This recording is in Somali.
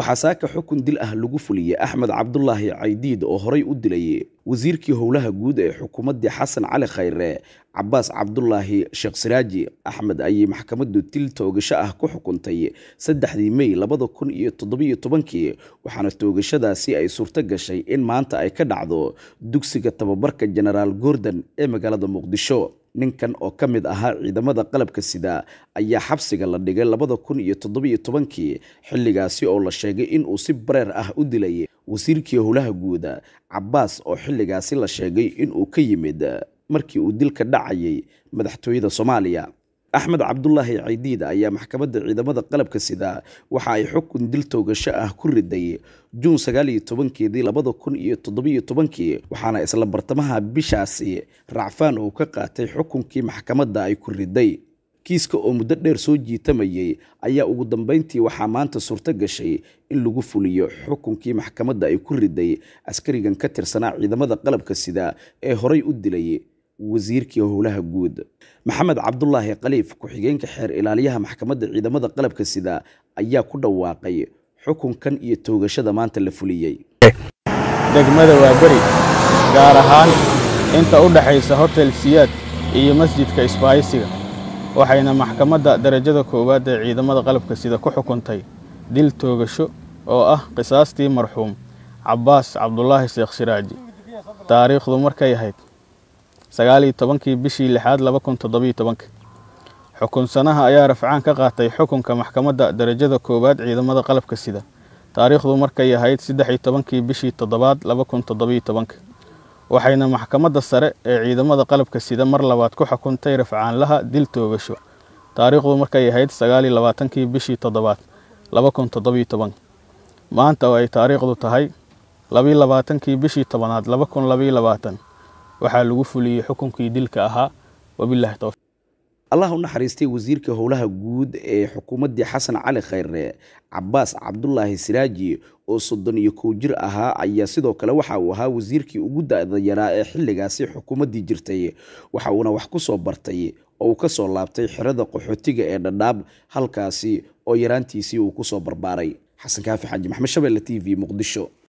waxaa saaka xukun dil ah lagu fuliyay Axmed Cabdullaahi Caydiid oo horay u dilay wasiirkii howlaha guud ee xukuumadda Xasan Cali Khayre Cabbaas Cabdullaahi Sheekh Siraaji. Axmed ayay maxkamaddu dil toogasho ah ku xukuntay 3 May 2017 waxaana toogashadaasi ay suurto gashay in maanta ay ka dhacdo dugsiga tababarka Generaal Gordon ee magaalada Muqdisho. ninkan oo ka mid ahaa ciidamada qalabka sida ayaa xabsiga la dhigay 2017 xilligaasi oo la sheegay in uu si bareer ah u dilay wasiirkii howlaha guud Cabbaas oo xilligaasi la sheegay in uu ka yimid markii uu dilka dhacayay madaxtooyada Soomaaliya. Axmed Cabdullaahi Caydiid ayaa maxkamadda ciidamada qalabka sida waxa ay xukun dil toogasho ah ku riday Juun 19 2017 waxaana isla bartamaha bishaasi racfaan uu ka qaatay xukunkii maxkamadda ay ku riday. kiiska oo muddo dheer soo jiitamayay ayaa ugu dambeyntii waxaa maanta suurto gashay in lagu fuliyo xukunkii maxkamadda ay ku riday askarigan ka tirsanaa ciidamada qalabka sida ee horay u dilay wasiirkii howlaha guud Maxamed Cabdullaahi Khaliif ku-xigeenka xeer ilaaliyaha maxkamadda ciidamada qalabka sida ayaa ku dhawaaqay xukunkan iyo toogashada maanta la fuliyay. degmada waa bari gaar ahaan inta u dhaxaysa Hotel Siyaad iyo masjidka Isbaaysiga waxayna maxkamadda darajada koowaad ee ciidamada qalabka sida ku xukuntay dil toogasho oo ah qisaastii marxuum Cabbaas Cabdullaahi Sheekh Siraaji taariikhdu markay ahayd 19 bishii 6 2017 xukun sanaha ayaa rafcaan ka qaatay xukunka maxkamadda darajada koowaad ciidamada qalabka sida taariikhdu markay ahayd 13 bishii 7 2017 waxayna maxkamadda sare ee ciidamada qalabka sida mar labaad ku xukuntay rafcaan laha dil toogasho taariikhdu markay ahayd 29 bishii 7 2017 maanta oo ay taariikhdu tahay 22 bishii 10 2022 waxaa lagu fuliyay xukunkii dilka ahaa wabillahi tawfiiq. Allah u naxariistay wasiirka howlaha guud ee xukuumadda Xasan Cali Khayre Cabbaas Cabdullaahi Siraaji oo 31 jir ahaa ayaa sidoo kale waxa uu ahaa wasiirkii ugu da'da yaraa ee xilligaasi xukuumaddii jirtay waxa uuna wax ku soo bartay oo uu ka soo laabtay xirada qaxootiga ee Dhadhaab halkaasi oo yaraantiisii uu ku soo barbaaray. Xasan Kaafi Xaaji Maxamed Shabeelle TV Muqdisho.